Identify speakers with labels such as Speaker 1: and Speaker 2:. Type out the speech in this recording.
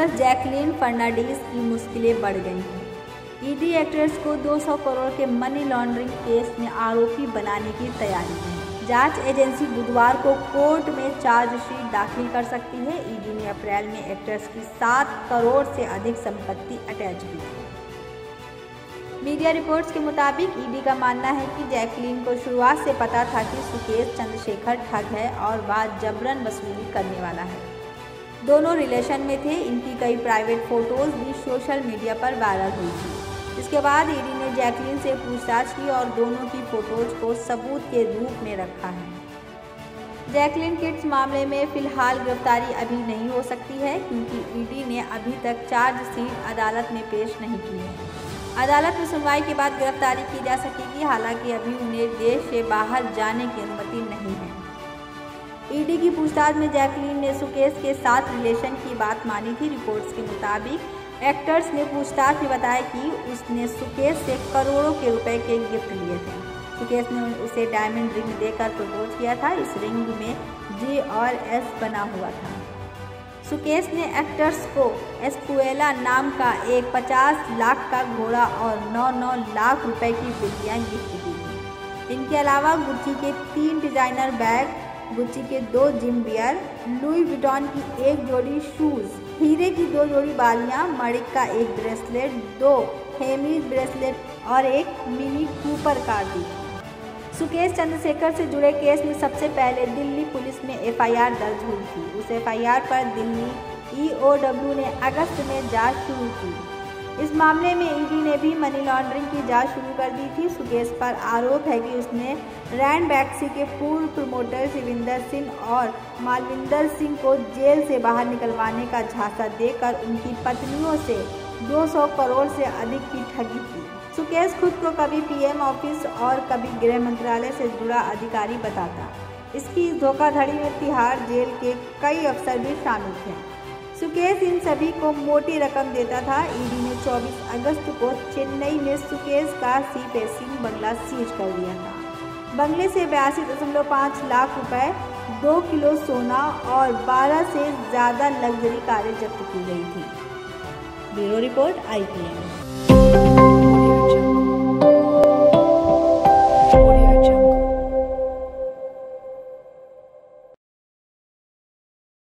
Speaker 1: Actress Jacqueline Fernandez की मुश्किलें बढ़ गई हैं। ईडी एक्ट्रेस को 200 करोड़ के मनी लॉन्ड्रिंग केस में आरोपी बनाने की तैयारी है। जांच एजेंसी बुधवार को कोर्ट में चार्जशीट दाखिल कर सकती है। ईडी ने अप्रैल में एक्ट्रेस की 7 करोड़ से अधिक संपत्ति अटैच की थी। मीडिया रिपोर्ट्स के मुताबिक ईडी का मानना है कि जैकलीन को शुरुआत से पता था कि सुकेश चंद्रशेखर ठग है और वह जबरन वसूली करने वाला है। दोनों रिलेशन में थे। इनकी कई प्राइवेट फोटोज भी सोशल मीडिया पर वायरल हुई थी। इसके बाद ईडी ने जैकलीन से पूछताछ की और दोनों की फोटोज को सबूत के रूप में रखा है। जैकलीन किड्स मामले में फिलहाल गिरफ्तारी अभी नहीं हो सकती है, क्योंकि ईडी ने अभी तक चार्जशीट अदालत में पेश नहीं की है। अदालत में सुनवाई के बाद गिरफ्तारी की जा सकेगी। हालांकि अभी उन्हें देश से बाहर जाने की अनुमति नहीं है। ईडी की पूछताछ में जैकलीन ने सुकेश के साथ रिलेशन की बात मानी थी। रिपोर्ट्स के मुताबिक एक्टर्स ने पूछताछ में बताया कि उसने सुकेश से करोड़ों के रुपए के गिफ्ट लिए थे। सुकेश ने उसे डायमंड रिंग देकर प्रपोज किया था। इस रिंग में J और S बना हुआ था। सुकेश ने एक्टर्स को एस्कुएला नाम का एक 50 लाख का घोड़ा और 9 लाख रुपए की बिल्लियाँ गिफ्ट दी थी। इनके अलावा गुच्ची के 3 डिजाइनर बैग, गुच्ची के 2 जिम वियर, लुई विटॉन की 1 जोड़ी शूज, हीरे की 2 जोड़ी बालियां, मणिक का 1 ब्रेसलेट, 2 हेमीज ब्रेसलेट और एक मिनी कूपर कार दी। सुकेश चंद्रशेखर से जुड़े केस में सबसे पहले दिल्ली पुलिस में FIR दर्ज हुई थी। उस FIR पर दिल्ली EOW ने अगस्त में जांच शुरू की। इस मामले में ईडी ने भी मनी लॉन्ड्रिंग की जांच शुरू कर दी थी। सुकेश पर आरोप है कि उसने रैनबैक्सी के पूर्व प्रमोटर शिविंदर सिंह और मालविंदर सिंह को जेल से बाहर निकलवाने का झांसा देकर उनकी पत्नियों से 200 करोड़ से अधिक की ठगी की। सुकेश खुद को कभी PM ऑफिस और कभी गृह मंत्रालय से जुड़ा अधिकारी बताता। इसकी धोखाधड़ी में तिहाड़ जेल के कई अफसर भी शामिल थे। सुकेश इन सभी को मोटी रकम देता था। ईडी ने 24 अगस्त को चेन्नई में सुकेश का सी फेसिंग बंगला सीज कर दिया था। बंगले से 82.5 लाख रुपए, 2 किलो सोना और 12 से ज़्यादा लग्जरी कारें जब्त की गई थी। Bureau report IPN।